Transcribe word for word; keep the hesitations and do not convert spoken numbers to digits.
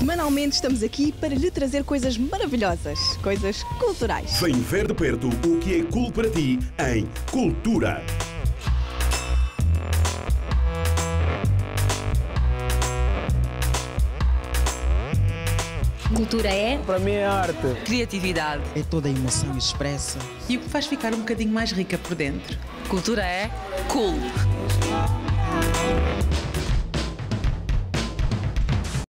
Semanalmente estamos aqui para lhe trazer coisas maravilhosas, coisas culturais. Vem ver de perto o que é cool para ti em Cultura. Cultura é? Para mim é arte. Criatividade. É toda a emoção expressa. E o que faz ficar um bocadinho mais rica por dentro. Cultura é cool.